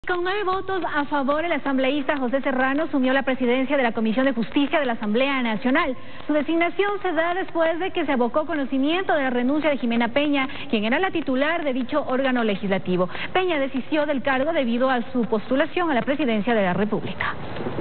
Con 9 votos a favor, el asambleísta José Serrano asumió la presidencia de la Comisión de Justicia de la Asamblea Nacional. Su designación se da después de que se abocó conocimiento de la renuncia de Jimena Peña, quien era la titular de dicho órgano legislativo. Peña desistió del cargo debido a su postulación a la presidencia de la República.